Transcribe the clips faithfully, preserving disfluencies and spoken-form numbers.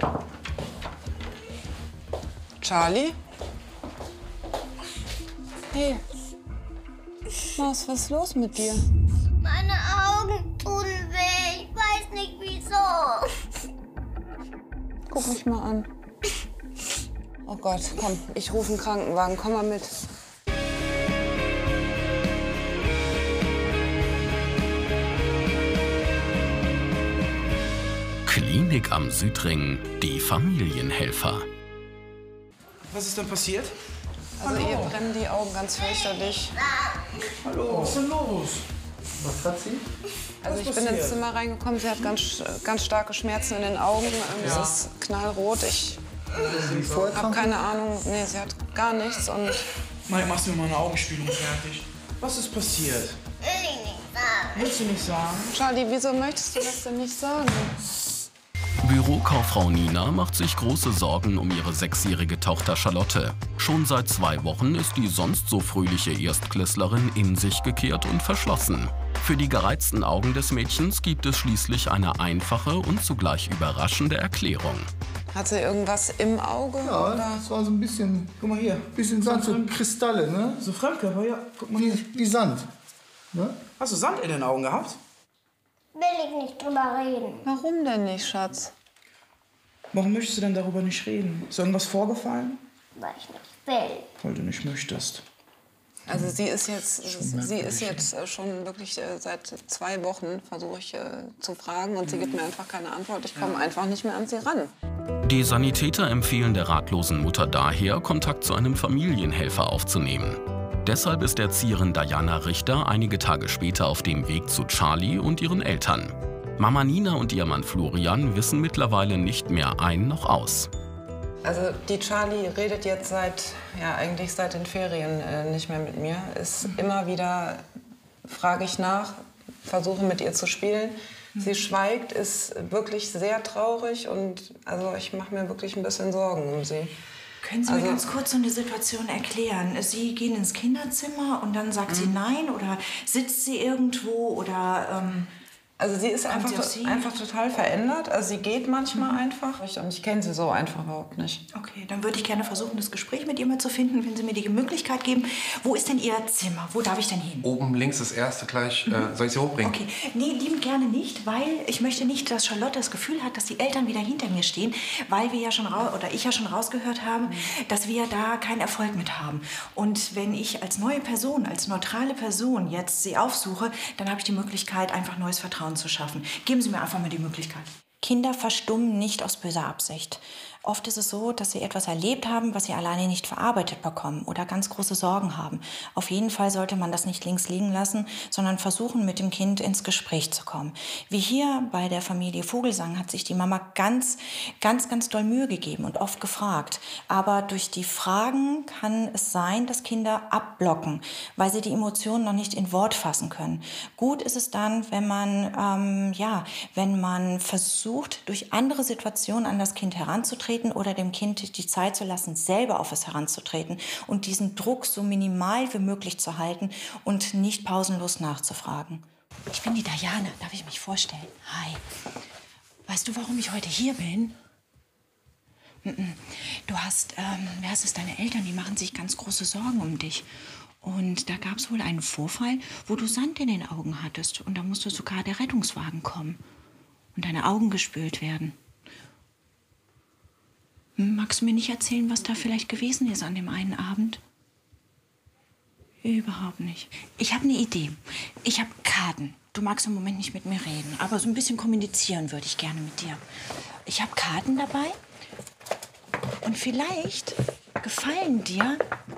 Charlie? Hey. Maus, was ist los mit dir? Meine Augen tun weh. Ich weiß nicht, wieso. Guck mich mal an. Oh Gott, komm, ich rufe einen Krankenwagen. Komm mal mit. Klinik am Südring, die Familienhelfer. Was ist denn passiert? Also ihr brennen die Augen ganz fürchterlich. Hallo, was ist denn los? Was hat sie? Also ich bin ins Zimmer reingekommen, sie hat ganz, ganz starke Schmerzen in den Augen. Ja. Es ist knallrot. Ich habe keine Ahnung. Nee, sie hat gar nichts. Und Mike, machst du mir mal eine Augenspiegelung fertig? Was ist passiert? Will ich nicht sagen. Willst du nicht sagen? Charlie, wieso möchtest du das denn nicht sagen? Bürokauffrau Nina macht sich große Sorgen um ihre sechsjährige Tochter Charlotte. Schon seit zwei Wochen ist die sonst so fröhliche Erstklässlerin in sich gekehrt und verschlossen. Für die gereizten Augen des Mädchens gibt es schließlich eine einfache und zugleich überraschende Erklärung. Hat sie irgendwas im Auge? Ja, oder? das war so ein bisschen, Guck mal hier. bisschen Sand, so Kristalle, ne? So Fremdkörper, ja. Guck mal hier. Wie, wie Sand. Ne? Hast du Sand in den Augen gehabt? Will ich nicht drüber reden. Warum denn nicht, Schatz? Warum möchtest du denn darüber nicht reden? Ist irgendwas vorgefallen? Weil ich nicht will. Weil du nicht möchtest. Also sie ist jetzt, sie ist jetzt schon wirklich äh, seit zwei Wochen, versuche ich äh, zu fragen, und sie gibt mir einfach keine Antwort. Ich komme einfach nicht mehr an sie ran. Die Sanitäter empfehlen der ratlosen Mutter daher, Kontakt zu einem Familienhelfer aufzunehmen. Deshalb ist Erzieherin Diana Richter einige Tage später auf dem Weg zu Charlie und ihren Eltern. Mama Nina und ihr Mann Florian wissen mittlerweile nicht mehr ein noch aus. Also die Charlie redet jetzt seit, ja eigentlich seit den Ferien äh, nicht mehr mit mir. Ist immer wieder, frage ich nach, versuche mit ihr zu spielen. Sie schweigt, ist wirklich sehr traurig und also ich mache mir wirklich ein bisschen Sorgen um sie. Können Sie Also, mir ganz kurz so eine Situation erklären? Sie gehen ins Kinderzimmer und dann sagt sie nein oder sitzt sie irgendwo oder... Ähm Also sie ist einfach, sie einfach total verändert. Also sie geht manchmal mhm. einfach. Und ich kenne sie so einfach überhaupt nicht. Okay, dann würde ich gerne versuchen, das Gespräch mit ihr mal zu finden, wenn Sie mir die Möglichkeit geben. Wo ist denn Ihr Zimmer? Wo darf ich denn hin? Oben links das erste gleich. Mhm. Äh, soll ich Sie hochbringen? Okay, nee, liebend gerne nicht, weil ich möchte nicht, dass Charlotte das Gefühl hat, dass die Eltern wieder hinter mir stehen, weil wir ja schon raus, oder ich ja schon rausgehört haben, mhm. dass wir da keinen Erfolg mit haben. Und wenn ich als neue Person, als neutrale Person jetzt sie aufsuche, dann habe ich die Möglichkeit, einfach neues Vertrauen zu schaffen. Geben Sie mir einfach mal die Möglichkeit. Kinder verstummen nicht aus böser Absicht. Oft ist es so, dass sie etwas erlebt haben, was sie alleine nicht verarbeitet bekommen oder ganz große Sorgen haben. Auf jeden Fall sollte man das nicht links liegen lassen, sondern versuchen, mit dem Kind ins Gespräch zu kommen. Wie hier bei der Familie Vogelsang hat sich die Mama ganz, ganz, ganz doll Mühe gegeben und oft gefragt. Aber durch die Fragen kann es sein, dass Kinder abblocken, weil sie die Emotionen noch nicht in Wort fassen können. Gut ist es dann, wenn man, ähm, ja, wenn man versucht, durch andere Situationen an das Kind heranzutreten, oder dem Kind die Zeit zu lassen, selber auf es heranzutreten und diesen Druck so minimal wie möglich zu halten und nicht pausenlos nachzufragen. Ich bin die Diana, darf ich mich vorstellen? Hi. Weißt du, warum ich heute hier bin? Du hast, ähm, wer heißt es, deine Eltern, die machen sich ganz große Sorgen um dich. Und da gab es wohl einen Vorfall, wo du Sand in den Augen hattest. Und da musste sogar der Rettungswagen kommen und deine Augen gespült werden. Magst du mir nicht erzählen, was da vielleicht gewesen ist an dem einen Abend? Überhaupt nicht. Ich habe eine Idee. Ich habe Karten. Du magst im Moment nicht mit mir reden, aber so ein bisschen kommunizieren würde ich gerne mit dir. Ich habe Karten dabei und vielleicht gefallen dir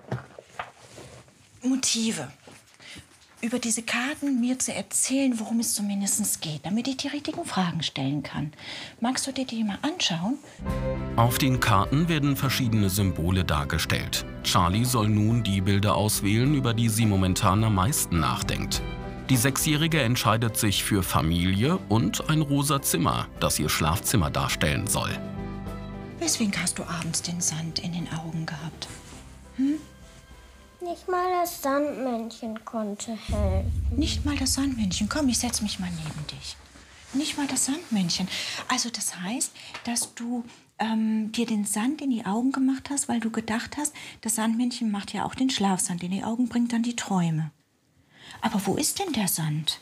Motive. Über diese Karten mir zu erzählen, worum es zumindest geht, damit ich die richtigen Fragen stellen kann. Magst du dir die mal anschauen? Auf den Karten werden verschiedene Symbole dargestellt. Charlie soll nun die Bilder auswählen, über die sie momentan am meisten nachdenkt. Die Sechsjährige entscheidet sich für Familie und ein rosa Zimmer, das ihr Schlafzimmer darstellen soll. Weswegen hast du abends den Sand in den Augen gehabt? Hm? Nicht mal das Sandmännchen konnte helfen. Nicht mal das Sandmännchen. Komm, ich setz mich mal neben dich. Nicht mal das Sandmännchen. Also das heißt, dass du ähm, dir den Sand in die Augen gemacht hast, weil du gedacht hast, das Sandmännchen macht ja auch den Schlafsand in die Augen, bringt dann die Träume. Aber wo ist denn der Sand?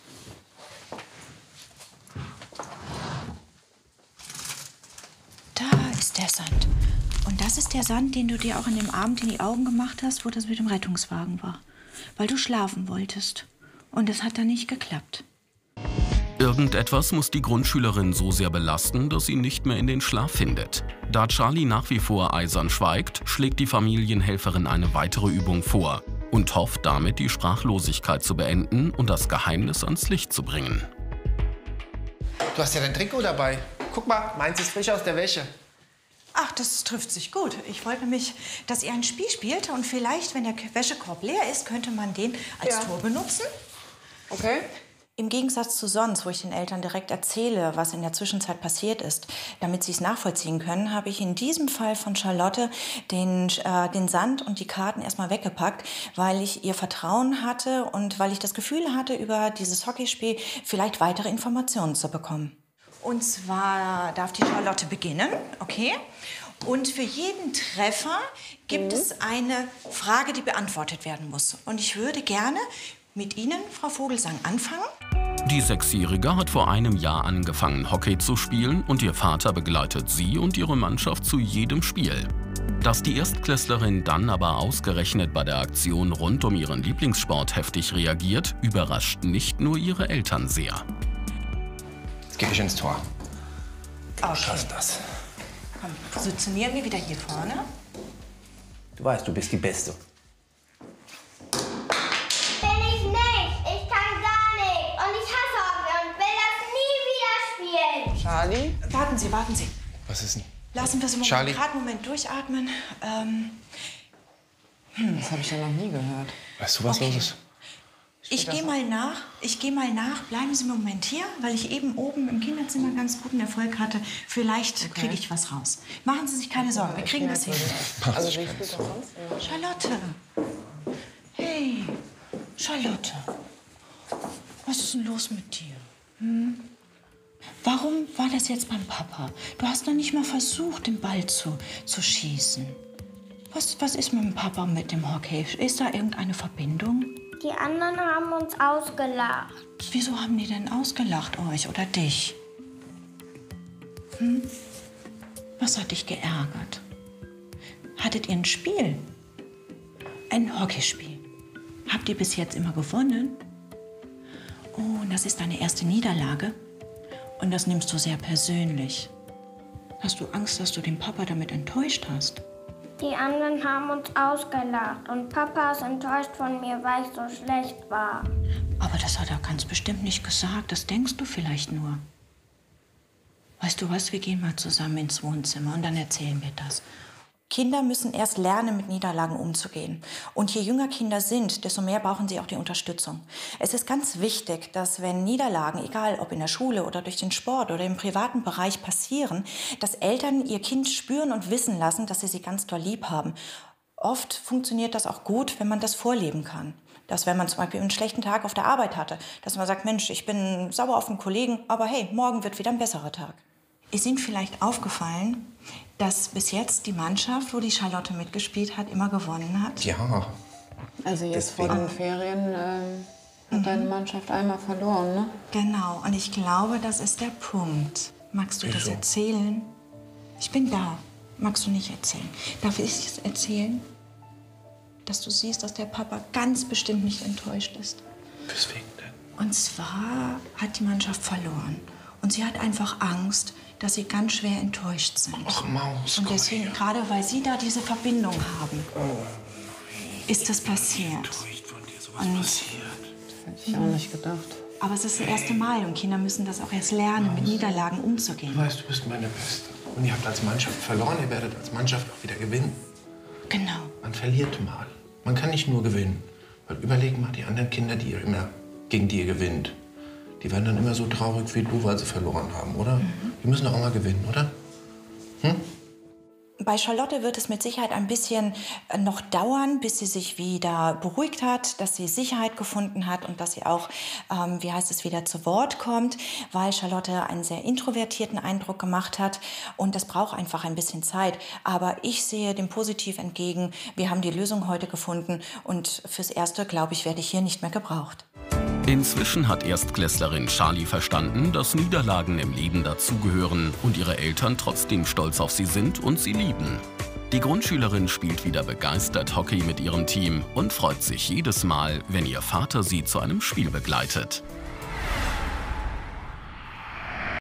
Da ist der Sand. Und das ist der Sand, den du dir auch an dem Abend in die Augen gemacht hast, wo das mit dem Rettungswagen war. Weil du schlafen wolltest. Und es hat dann nicht geklappt. Irgendetwas muss die Grundschülerin so sehr belasten, dass sie nicht mehr in den Schlaf findet. Da Charlie nach wie vor eisern schweigt, schlägt die Familienhelferin eine weitere Übung vor und hofft damit, die Sprachlosigkeit zu beenden und das Geheimnis ans Licht zu bringen. Du hast ja dein Trikot dabei. Guck mal, meins ist frisch aus der Wäsche. Ach, das trifft sich gut. Ich wollte nämlich, dass ihr ein Spiel spielt und vielleicht, wenn der Wäschekorb leer ist, könnte man den als Ja. Tor benutzen. Okay. Im Gegensatz zu sonst, wo ich den Eltern direkt erzähle, was in der Zwischenzeit passiert ist, damit sie es nachvollziehen können, habe ich in diesem Fall von Charlotte den, äh, den Sand und die Karten erstmal weggepackt, weil ich ihr Vertrauen hatte und weil ich das Gefühl hatte, über dieses Hockeyspiel vielleicht weitere Informationen zu bekommen. Und zwar darf die Charlotte beginnen, okay? Und für jeden Treffer gibt es eine Frage, die beantwortet werden muss. Und ich würde gerne mit Ihnen, Frau Vogelsang, anfangen. Die Sechsjährige hat vor einem Jahr angefangen, Hockey zu spielen und ihr Vater begleitet sie und ihre Mannschaft zu jedem Spiel. Dass die Erstklässlerin dann aber ausgerechnet bei der Aktion rund um ihren Lieblingssport heftig reagiert, überrascht nicht nur ihre Eltern sehr. Jetzt geh ich ins Tor. Okay. Schaffst das. Komm, positionieren wir wieder hier vorne. Du weißt, du bist die Beste. Bin ich nicht. Ich kann gar nicht. Und ich hasse Hockey und will das nie wieder spielen. Charlie? Warten Sie, warten Sie. Was ist denn? Lassen wir es Charlie. gerade einen Moment durchatmen. Ähm, Das habe ich ja noch nie gehört. Weißt du, was Okay. los ist? ich gehe mal nach. Ich gehe mal nach. Bleiben Sie einen Moment hier, weil ich eben oben im Kinderzimmer ganz guten Erfolg hatte. Vielleicht kriege ich was raus. Machen Sie sich keine Sorgen. Wir kriegen das hin. Also wie spielt das sonst immer? Charlotte. Hey, Charlotte. Was ist denn los mit dir? Hm? Warum war das jetzt beim Papa? Du hast noch nicht mal versucht, den Ball zu, zu schießen. Was, was ist mit dem Papa und mit dem Hockey? Ist da irgendeine Verbindung? Die anderen haben uns ausgelacht. Wieso haben die denn ausgelacht, euch oder dich? Hm? Was hat dich geärgert? Hattet ihr ein Spiel? Ein Hockeyspiel? Habt ihr bis jetzt immer gewonnen? Oh, und das ist deine erste Niederlage? Und das nimmst du sehr persönlich. Hast du Angst, dass du den Papa damit enttäuscht hast? Die anderen haben uns ausgelacht. Und Papa ist enttäuscht von mir, weil ich so schlecht war. Aber das hat er ganz bestimmt nicht gesagt. Das denkst du vielleicht nur. Weißt du was, wir gehen mal zusammen ins Wohnzimmer und dann erzählen wir das. Kinder müssen erst lernen, mit Niederlagen umzugehen. Und je jünger Kinder sind, desto mehr brauchen sie auch die Unterstützung. Es ist ganz wichtig, dass wenn Niederlagen, egal ob in der Schule oder durch den Sport oder im privaten Bereich passieren, dass Eltern ihr Kind spüren und wissen lassen, dass sie sie ganz doll lieb haben. Oft funktioniert das auch gut, wenn man das vorleben kann. Dass wenn man zum Beispiel einen schlechten Tag auf der Arbeit hatte, dass man sagt, Mensch, ich bin sauer auf einen Kollegen, aber hey, morgen wird wieder ein besserer Tag. Ist Ihnen vielleicht aufgefallen, dass bis jetzt die Mannschaft, wo die Charlotte mitgespielt hat, immer gewonnen hat? Ja. Also jetzt vor den Ferien ähm, hat deine Mannschaft einmal verloren, ne? Genau, und ich glaube, das ist der Punkt. Magst du das Wieso? erzählen? Ich bin da. Magst du nicht erzählen? Darf ich es erzählen? Dass du siehst, dass der Papa ganz bestimmt nicht enttäuscht ist. Weswegen denn? Und zwar hat die Mannschaft verloren. Und sie hat einfach Angst, dass sie ganz schwer enttäuscht sind. Ach, Maus, Und komm deswegen, her. gerade weil sie da diese Verbindung haben, ist das passiert. Und, Hätte ich auch nicht gedacht. aber es ist das erste Mal und Kinder müssen das auch erst lernen, mit Niederlagen umzugehen. Du weißt, du bist meine Beste. Und ihr habt als Mannschaft verloren, ihr werdet als Mannschaft auch wieder gewinnen. Genau. Man verliert mal. Man kann nicht nur gewinnen. Weil überleg mal, die anderen Kinder, die ihr immer gegen die ihr gewinnt, die werden dann immer so traurig wie du, weil sie verloren haben, oder? Mhm. Die müssen doch auch mal gewinnen, oder? Hm? Bei Charlotte wird es mit Sicherheit ein bisschen noch dauern, bis sie sich wieder beruhigt hat, dass sie Sicherheit gefunden hat und dass sie auch, ähm, wie heißt es, wieder zu Wort kommt, weil Charlotte einen sehr introvertierten Eindruck gemacht hat und das braucht einfach ein bisschen Zeit. Aber ich sehe dem positiv entgegen. Wir haben die Lösung heute gefunden und fürs Erste, glaube ich, werde ich hier nicht mehr gebraucht. Inzwischen hat Erstklässlerin Charlie verstanden, dass Niederlagen im Leben dazugehören und ihre Eltern trotzdem stolz auf sie sind und sie lieben. Die Grundschülerin spielt wieder begeistert Hockey mit ihrem Team und freut sich jedes Mal, wenn ihr Vater sie zu einem Spiel begleitet.